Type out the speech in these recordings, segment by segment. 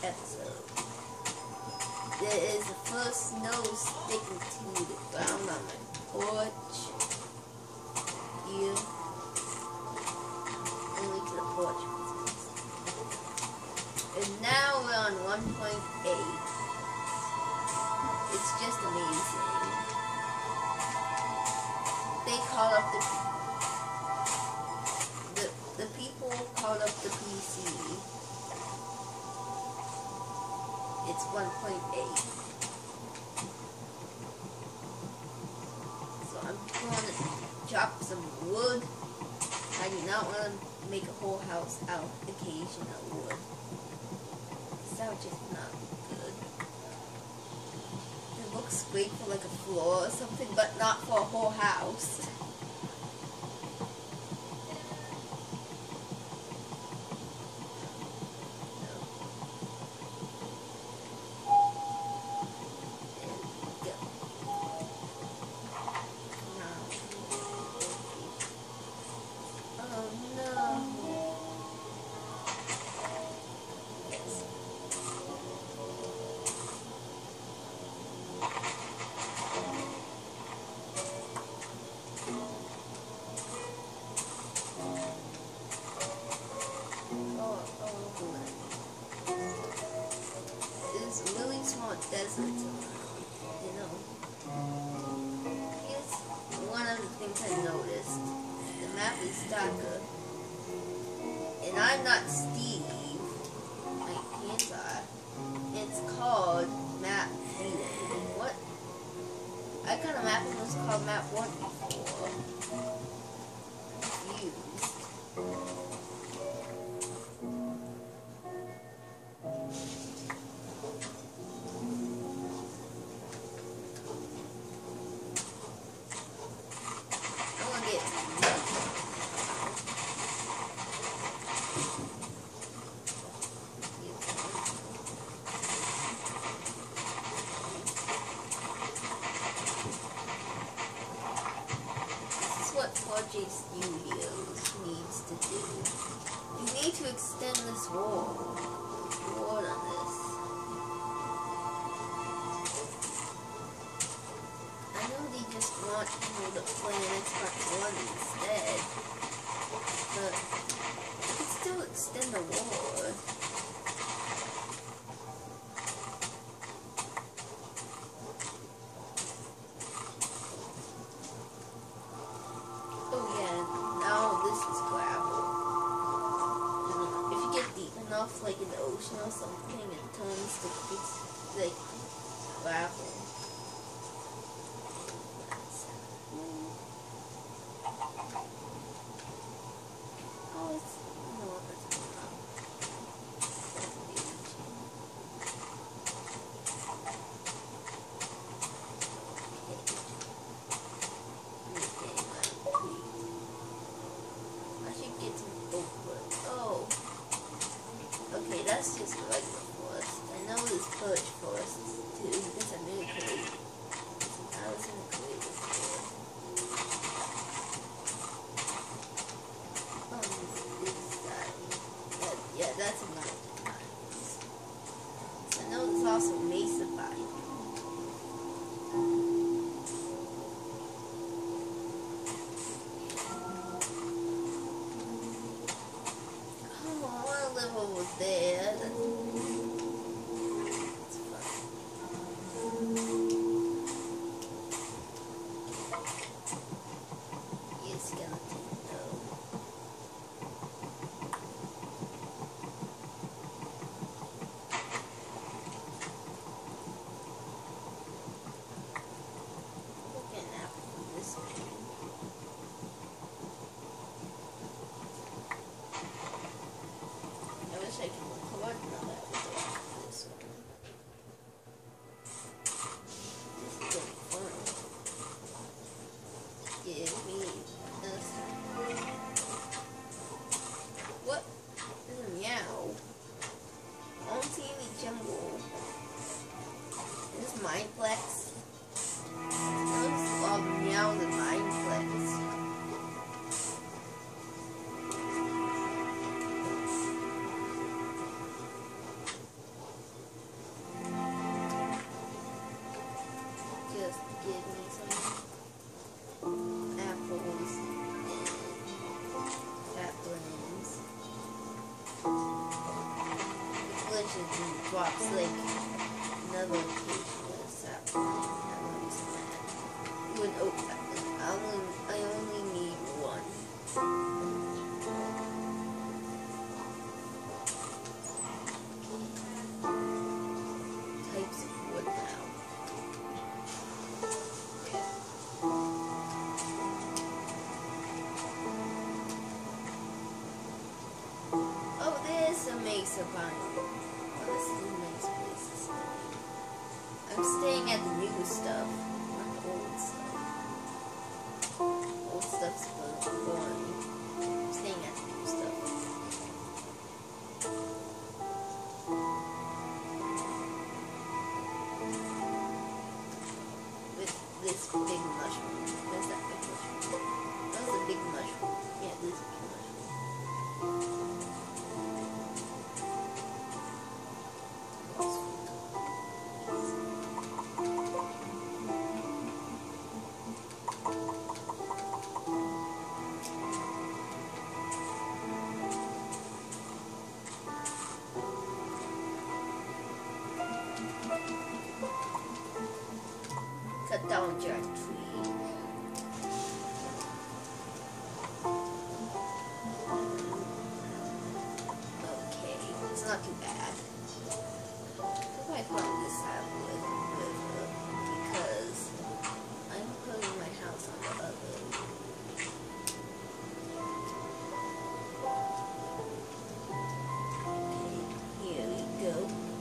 episode. There is a first snow sticking to the ground on my porch. Here. Only to the porch. And now we're on 1.8. It's just amazing. They call up the people called up the PC. It's 1.8. So I'm going to chop some wood. I do not want to make a whole house out of occasional wood. That would just not be good. It looks great for like a floor or something, but not for a whole house. Desert, you know. Here's one of the things I noticed. The map is darker. And I'm not Steve. My hands are. It's called Map 0. What? I kind of map was called Map 1 before. Confused. J Studios needs to do. You need to extend this wall. Ward on this. I know they just want people to play an Xbox One instead, but you can still extend the wall. Like in the ocean or something, it turns to like gravel. Oh, it's no, that's not. I should get some oak. Oh. Okay, that's just regular forest. I know there's birch forest too, because I made it drops like another page was happening. I only need one. Types of wood now. Oh, there's a mesa biome. Oh, this is a nice place to stay. I'm staying at the new stuff, not the old stuff. Old stuff's boring. I'm staying at the new stuff. With this big mushroom. Where's that big mushroom? That was a big mushroom. Yeah, this big mushroom. Cut down a giant tree. Okay, it's not too bad. I might probably just have wood because I'm putting my house on the oven. Okay, here we go.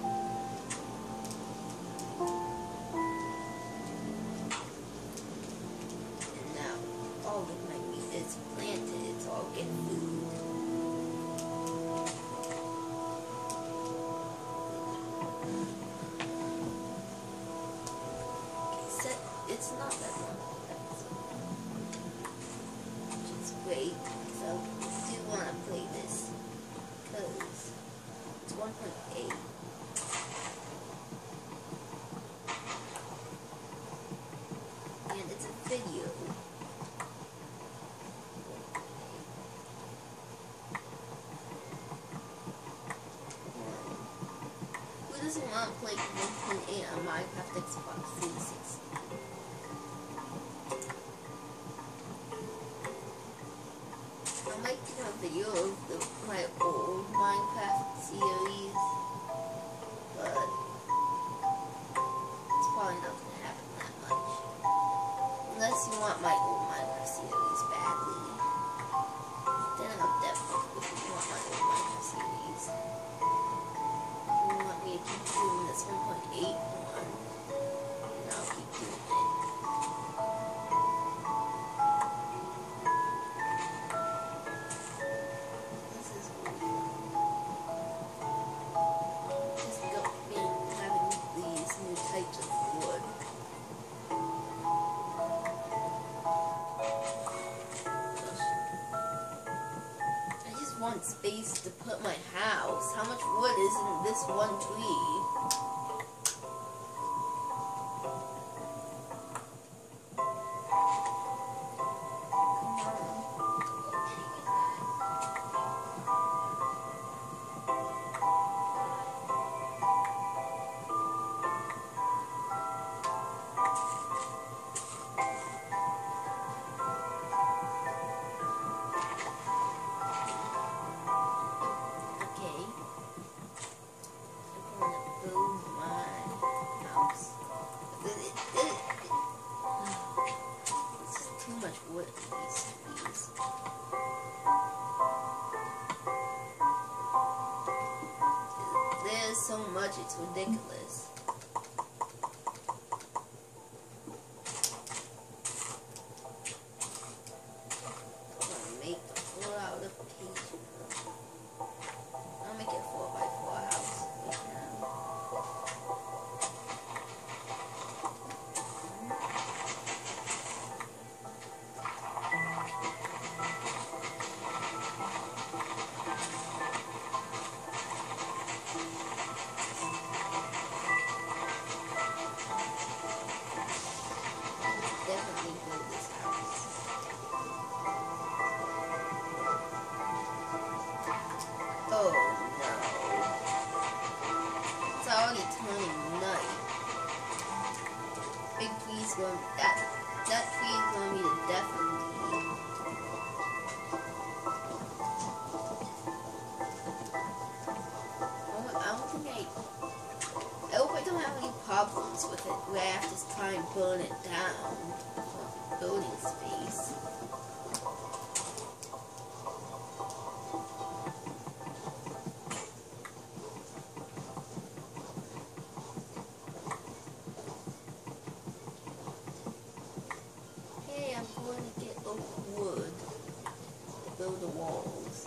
All of my meat is planted, so I'll get food. Okay, it's not that long, which is great, so I do want to play this, because it's 1.8. And it's a video. Who doesn't want to play 1.8 on Minecraft Xbox 360? I might do a video of my old Minecraft series, but it's probably not going to happen that much. Unless you want my old Minecraft series badly. Then I'll definitely, if you want my old Minecraft series. You want me to keep doing this 1.8 one, and I'll keep doing it. This is weird. Just having these new types of wood. Want space to put my house. How much wood is in this one tree? There's so much, it's ridiculous. I'm gonna make the floor out of paper. I'll make it a 4x4 house right now. we have to try and burn it down for building space. Okay, I'm going to get oak wood to build the walls.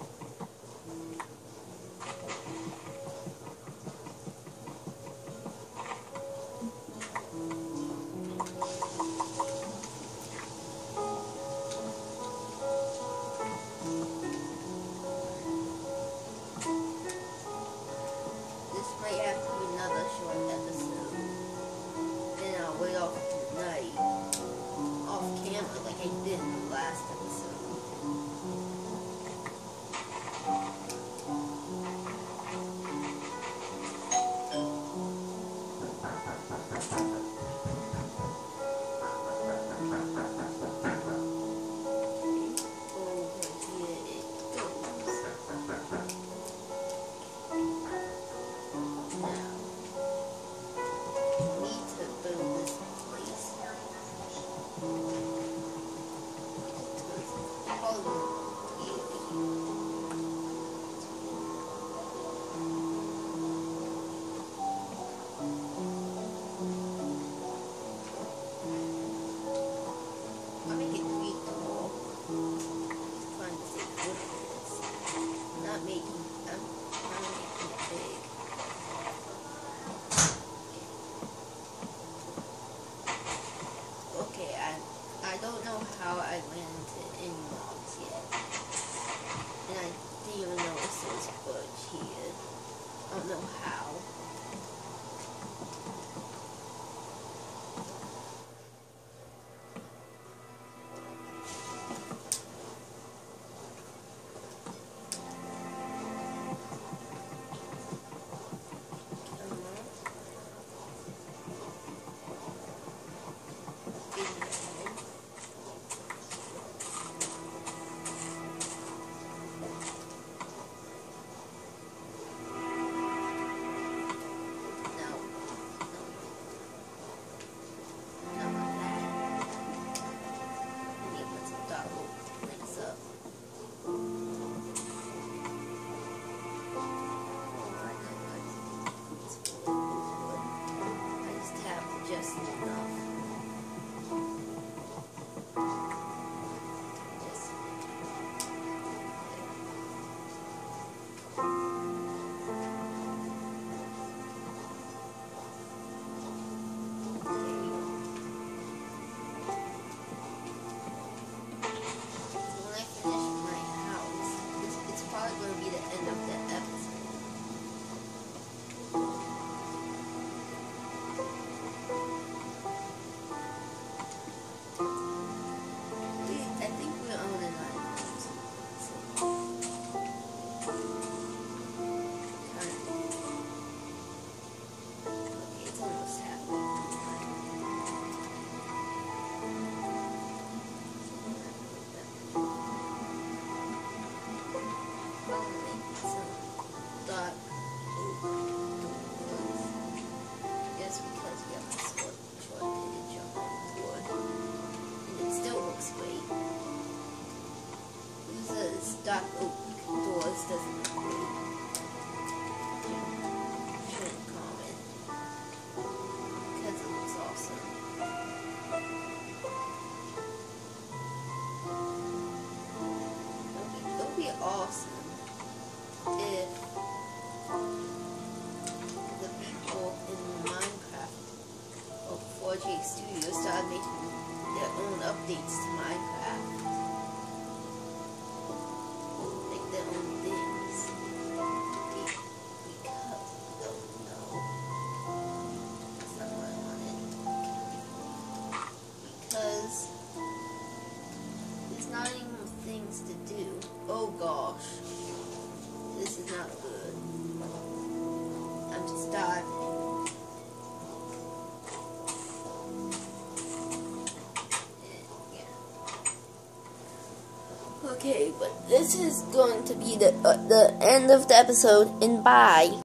Might have to be another short episode. Then I'll wait off tonight, off camera, like I did in the last episode. I don't know how I went to any mobs yet. And I didn't even notice there was a budge here. I don't know how. Dark oak doors doesn't look great. Shouldn't comment because it looks awesome. It would be awesome if the people in Minecraft or 4J Studios started making their own updates to Minecraft. There's not even things to do. Oh gosh. This is not good. I'm just diving. Yeah. Okay, but this is going to be the end of the episode, and bye.